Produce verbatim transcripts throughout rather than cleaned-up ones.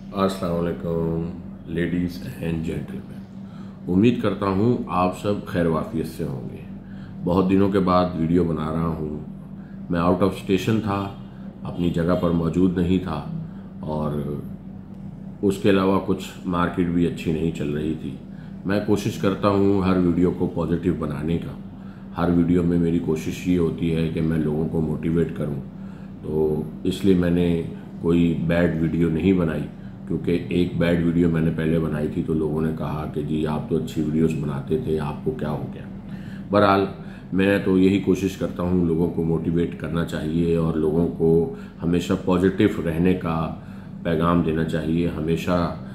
अस्सलाम वालेकुम ladies and gentleman. उम्मीद करता हूँ आप सब खैर वाफियत से होंगे। बहुत दिनों के बाद वीडियो बना रहा हूँ। मैं आउट ऑफ स्टेशन था, अपनी जगह पर मौजूद नहीं था और उसके अलावा कुछ मार्केट भी अच्छी नहीं चल रही थी। मैं कोशिश करता हूँ हर वीडियो को पॉजिटिव बनाने का। हर वीडियो में मेरी कोशिश ये होती है कि मैं लोगों को मोटिवेट करूँ, तो इसलिए मैंने कोई बैड वीडियो नहीं बनाई। क्योंकि एक बैड वीडियो मैंने पहले बनाई थी तो लोगों ने कहा कि जी आप तो अच्छी वीडियोस बनाते थे, आपको क्या हो गया। बहरहाल मैं तो यही कोशिश करता हूँ लोगों को मोटिवेट करना चाहिए और लोगों को हमेशा पॉजिटिव रहने का पैगाम देना चाहिए। हमेशा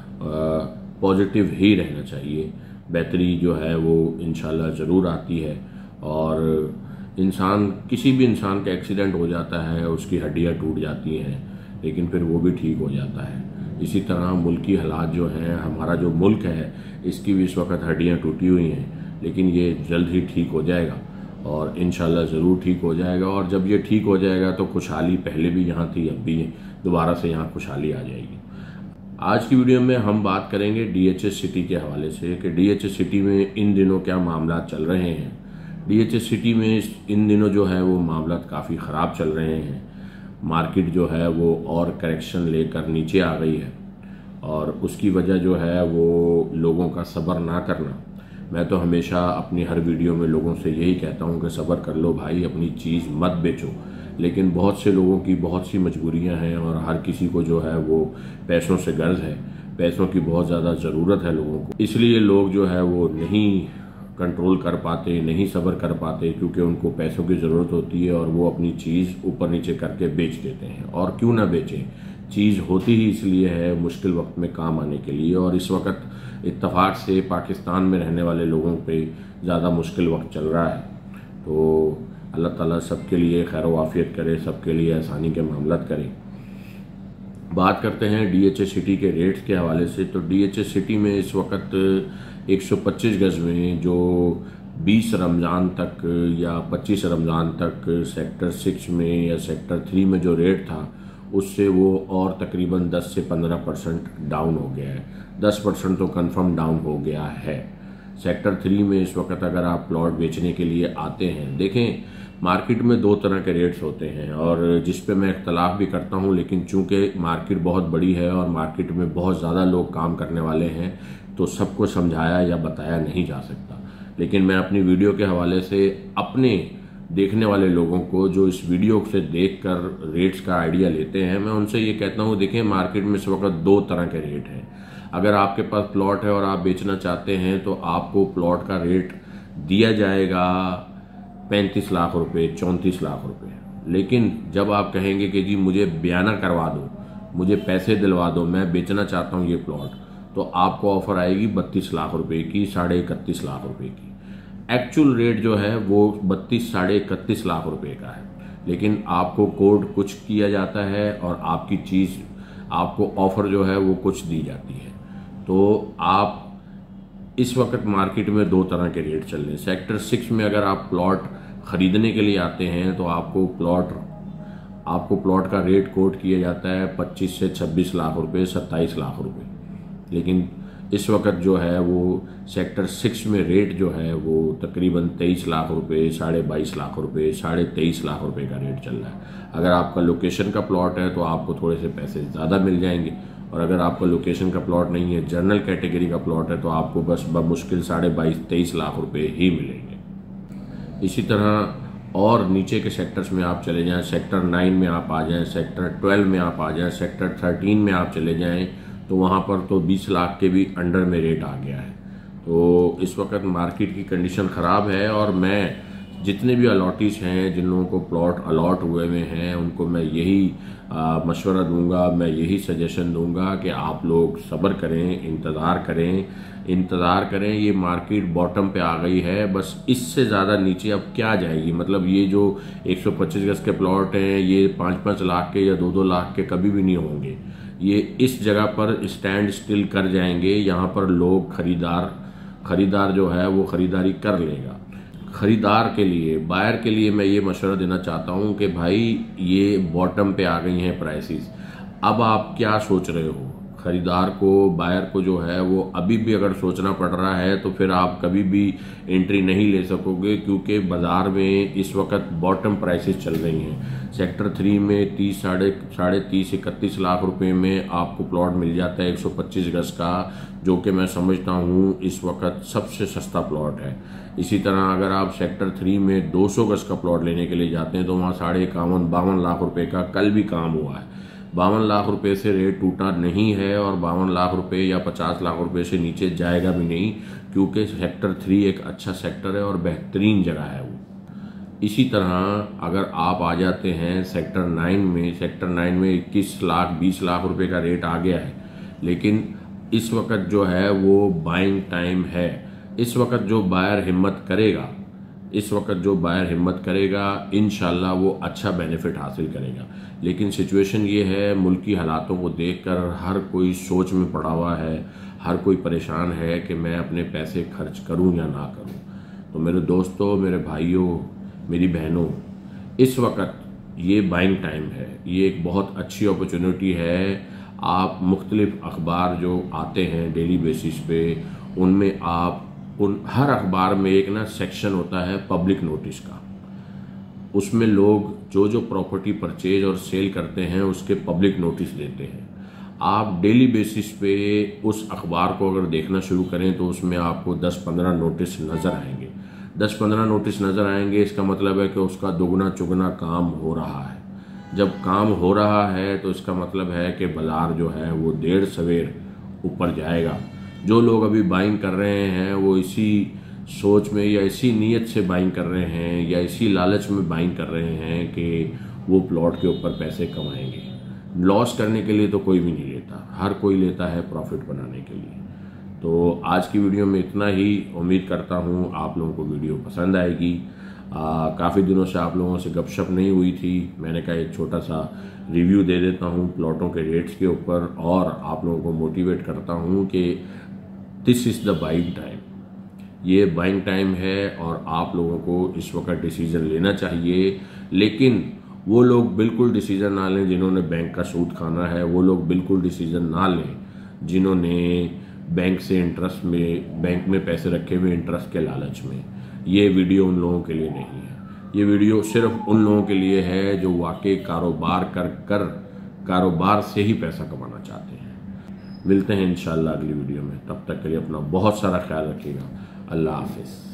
पॉजिटिव ही रहना चाहिए। बेहतरी जो है वो इंशाल्लाह ज़रूर आती है। और इंसान किसी भी इंसान का एक्सीडेंट हो जाता है, उसकी हड्डियाँ टूट जाती हैं, लेकिन फिर वो भी ठीक हो जाता है। इसी तरह मुल्की हालात जो हैं, हमारा जो मुल्क है इसकी भी इस वक्त हड्डियाँ टूटी हुई हैं, लेकिन ये जल्द ही ठीक हो जाएगा और इंशाल्लाह ज़रूर ठीक हो जाएगा। और जब ये ठीक हो जाएगा तो खुशहाली पहले भी यहाँ थी, अब भी दोबारा से यहाँ खुशहाली आ जाएगी। आज की वीडियो में हम बात करेंगे डीएचएस सिटी के हवाले से कि डीएचएस सिटी में इन दिनों क्या मामला चल रहे हैं। डीएचएस सिटी में इन दिनों जो है वो मामला काफ़ी ख़राब चल रहे हैं। मार्केट जो है वो और करेक्शन लेकर नीचे आ गई है और उसकी वजह जो है वो लोगों का सब्र ना करना। मैं तो हमेशा अपनी हर वीडियो में लोगों से यही कहता हूँ कि सब्र कर लो भाई, अपनी चीज़ मत बेचो। लेकिन बहुत से लोगों की बहुत सी मजबूरियाँ हैं और हर किसी को जो है वो पैसों से गर्ज है, पैसों की बहुत ज़्यादा ज़रूरत है लोगों को। इसलिए लोग जो है वो नहीं कंट्रोल कर पाते, नहीं सब्र कर पाते, क्योंकि उनको पैसों की ज़रूरत होती है और वो अपनी चीज़ ऊपर नीचे करके बेच देते हैं। और क्यों ना बेचें, चीज़ होती ही इसलिए है मुश्किल वक्त में काम आने के लिए। और इस वक्त इत्तफाक से पाकिस्तान में रहने वाले लोगों पे ज़्यादा मुश्किल वक्त चल रहा है। तो अल्लाह ताला सबके लिए खैर वाफियत करे, सबके लिए आसानी के मामलात करे। बात करते हैं डीएचएस सिटी के रेट्स के हवाले से। तो डीएचएस सिटी में इस वक्त एक सौ पच्चीस गज में जो बीस रमज़ान तक या पच्चीस रमज़ान तक सेक्टर सिक्स में या सेक्टर थ्री में जो रेट था उससे वो और तकरीबन दस से पंद्रह परसेंट डाउन हो गया है। दस परसेंट तो कंफर्म डाउन हो गया है। सेक्टर थ्री में इस वक्त अगर आप प्लॉट बेचने के लिए आते हैं, देखें मार्केट में दो तरह के रेट्स होते हैं और जिस पे मैं इख्तलाफ भी करता हूं, लेकिन चूंकि मार्केट बहुत बड़ी है और मार्केट में बहुत ज़्यादा लोग काम करने वाले हैं तो सबको समझाया या बताया नहीं जा सकता। लेकिन मैं अपनी वीडियो के हवाले से अपने देखने वाले लोगों को जो इस वीडियो से देखकर रेट्स का आइडिया लेते हैं, मैं उनसे ये कहता हूँ देखें मार्केट में इस वक्त दो तरह के रेट हैं। अगर आपके पास प्लॉट है और आप बेचना चाहते हैं तो आपको प्लॉट का रेट दिया जाएगा पैंतीस लाख रुपए, चौंतीस लाख रुपए। लेकिन जब आप कहेंगे कि जी मुझे बयाना करवा दो, मुझे पैसे दिलवा दो, मैं बेचना चाहता हूँ ये प्लॉट, तो आपको ऑफर आएगी बत्तीस लाख रुपए की, साढ़े इकतीस लाख रुपए की। एक्चुअल रेट जो है वो बत्तीस साढ़े इकतीस लाख रुपए का है, लेकिन आपको कोड कुछ किया जाता है और आपकी चीज़ आपको ऑफर जो है वो कुछ दी जाती है। तो आप इस वक्त मार्केट में दो तरह के रेट चल रहे हैं। सेक्टर सिक्स में अगर आप प्लॉट खरीदने के लिए आते हैं तो आपको प्लॉट आपको प्लॉट का रेट कोट किया जाता है पच्चीस से छब्बीस लाख रुपए, सत्ताईस लाख रुपए। लेकिन इस वक्त जो है वो सेक्टर सिक्स में रेट जो है वो तकरीबन तेईस लाख रुपए, साढ़े बाईस लाख रुपए, साढ़े तेईस लाख रुपए का रेट चल रहा है। अगर आपका लोकेशन का प्लॉट है तो आपको थोड़े से पैसे ज़्यादा मिल जाएंगे, और अगर आपका लोकेशन का प्लॉट नहीं है, जनरल कैटेगरी का प्लॉट है, तो आपको बस बमुश्किल साढ़े बाईस तेईस लाख रुपए ही मिलेंगे। इसी तरह और नीचे के सेक्टर्स में आप चले जाएं, सेक्टर नाइन में आप आ जाएं, सेक्टर ट्वेल्व में आप आ जाएं, सेक्टर थर्टीन में आप चले जाएं, तो वहाँ पर तो बीस लाख के भी अंडर में रेट आ गया है। तो इस वक्त मार्केट की कंडीशन ख़राब है और मैं जितने भी अलॉटीज हैं, जिन लोगों को प्लॉट अलॉट हुए हुए हैं, उनको मैं यही मशवरा दूंगा, मैं यही सजेशन दूंगा कि आप लोग सब्र करें, इंतज़ार करें, इंतज़ार करें। ये मार्केट बॉटम पे आ गई है, बस इससे ज़्यादा नीचे अब क्या जाएगी। मतलब ये जो एक सौ पच्चीस गज के प्लॉट हैं ये पाँच पाँच लाख के या दो दो लाख के कभी भी नहीं होंगे। ये इस जगह पर स्टैंड स्टिल कर जाएंगे। यहाँ पर लोग खरीदार खरीदार जो है वो खरीदारी कर लेगा। खरीदार के लिए, बायर के लिए मैं ये मशवरा देना चाहता हूँ कि भाई ये बॉटम पे आ गई हैं प्राइसेस। अब आप क्या सोच रहे हो? ख़रीदार को, बायर को जो है वो अभी भी अगर सोचना पड़ रहा है तो फिर आप कभी भी एंट्री नहीं ले सकोगे, क्योंकि बाज़ार में इस वक्त बॉटम प्राइसेस चल रही हैं। सेक्टर थ्री में तीस साढ़े साढ़े तीस इकतीस लाख रुपए में आपको प्लॉट मिल जाता है एक सौ पच्चीस गज का, जो कि मैं समझता हूँ इस वक्त सबसे सस्ता प्लॉट है। इसी तरह अगर आप सेक्टर थ्री में दो सौ गज का प्लॉट लेने के लिए जाते हैं तो वहाँ साढ़े इक्यावन बावन लाख रुपए का कल भी काम हुआ है। बावन लाख रुपए से रेट टूटा नहीं है और बावन लाख रुपए या पचास लाख रुपए से नीचे जाएगा भी नहीं, क्योंकि सेक्टर थ्री एक अच्छा सेक्टर है और बेहतरीन जगह है वो। इसी तरह अगर आप आ जाते हैं सेक्टर नाइन में, सेक्टर नाइन में इक्कीस लाख बीस लाख रुपए का रेट आ गया है, लेकिन इस वक्त जो है वो बाइंग टाइम है। इस वक्त जो बायर हिम्मत करेगा इस वक्त जो बायर हिम्मत करेगा इंशाल्लाह वो अच्छा बेनिफिट हासिल करेगा। लेकिन सिचुएशन ये है, मुल्की हालातों को देखकर हर कोई सोच में पड़ा हुआ है, हर कोई परेशान है कि मैं अपने पैसे खर्च करूं या ना करूं। तो मेरे दोस्तों, मेरे भाइयों, मेरी बहनों, इस वक्त ये बाइंग टाइम है, ये एक बहुत अच्छी अपॉर्चुनिटी है। आप मुख्तलिफ अखबार जो आते हैं डेली बेसिस पे, उनमें आप उन हर अखबार में एक ना सेक्शन होता है पब्लिक नोटिस का। उसमें लोग जो जो प्रॉपर्टी परचेज और सेल करते हैं उसके पब्लिक नोटिस देते हैं। आप डेली बेसिस पे उस अखबार को अगर देखना शुरू करें तो उसमें आपको दस पंद्रह नोटिस नज़र आएंगे। दस पंद्रह नोटिस नज़र आएंगे, इसका मतलब है कि उसका दुगना चुगना काम हो रहा है। जब काम हो रहा है तो इसका मतलब है कि बाजार जो है वो देर सवेर ऊपर जाएगा। जो लोग अभी बाइंग कर रहे हैं वो इसी सोच में या इसी नीयत से बाइंग कर रहे हैं या इसी लालच में बाइंग कर रहे हैं कि वो प्लॉट के ऊपर पैसे कमाएंगे। लॉस करने के लिए तो कोई भी नहीं लेता, हर कोई लेता है प्रॉफिट बनाने के लिए। तो आज की वीडियो में इतना ही। उम्मीद करता हूँ आप लोगों को वीडियो पसंद आएगी। काफ़ी दिनों से आप लोगों से गपशप नहीं हुई थी, मैंने कहा एक छोटा सा रिव्यू दे देता हूँ प्लॉटों के रेट्स के ऊपर और आप लोगों को मोटिवेट करता हूँ कि this is the buying time. ये बाइंग टाइम है और आप लोगों को इस वक्त डिसीजन लेना चाहिए। लेकिन वो लोग बिल्कुल डिसीजन ना लें जिन्होंने बैंक का सूद खाना है, वो लोग बिल्कुल डिसीजन ना लें जिन्होंने बैंक से इंटरेस्ट में बैंक में पैसे रखे हुए इंटरेस्ट के लालच में। ये वीडियो उन लोगों के लिए नहीं है, ये वीडियो सिर्फ उन लोगों के लिए है जो वाकई कारोबार कर कर कारोबार से ही पैसा कमाना चाहते हैं। मिलते हैं इंशाल्लाह अगली वीडियो में, तब तक के लिए अपना बहुत सारा ख्याल रखिएगा। अल्लाह हाफिज़।